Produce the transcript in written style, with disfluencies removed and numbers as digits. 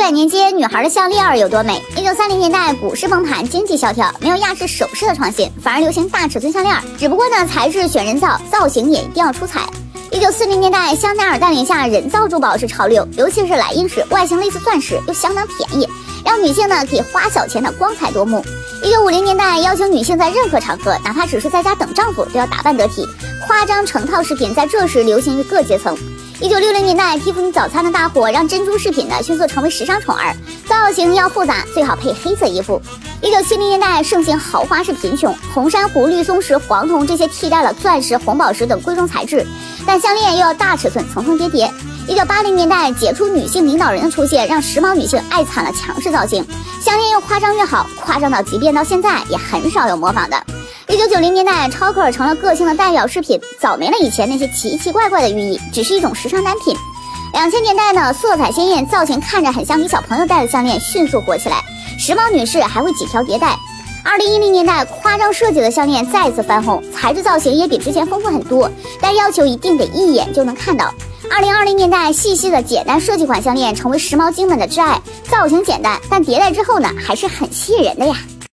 700年间女孩的项链有多美？1930年代股市崩盘，经济萧条，没有亚式首饰的创新，反而流行大尺寸项链。只不过呢，材质选人造，造型也一定要出彩。1940年代，香奈儿带领下人造珠宝是潮流，尤其是莱茵石，外形类似钻石，又相当便宜，让女性呢可以花小钱的光彩夺目。1950年代，要求女性在任何场合，哪怕只是在家等丈夫，都要打扮得体，夸张成套饰品在这时流行于各阶层。1960年代，蒂芙尼早餐的大火让珍珠饰品呢迅速成为时尚宠儿，造型要复杂，最好配黑色衣服。1970年代盛行豪华是贫穷，红珊瑚、绿松石、黄铜这些替代了钻石、红宝石等贵重材质，但项链又要大尺寸，层层叠叠。1980年代，杰出女性领导人的出现让时髦女性爱惨了强势造型，项链越夸张越好，夸张到即便到现在也很少有模仿的。1990年代，超克尔成了个性的代表饰品，早没了以前那些奇奇怪怪的寓意，只是一种时尚单品。2000年代呢，色彩鲜艳，造型看着很像给小朋友戴的项链迅速火起来，时髦女士还会几条叠戴。2010年代，夸张设计的项链再次翻红，材质造型也比之前丰富很多，但要求一定得一眼就能看到。2020年代，细细的简单设计款项链成为时髦精们的挚爱，造型简单，但迭代之后呢，还是很吸引人的呀。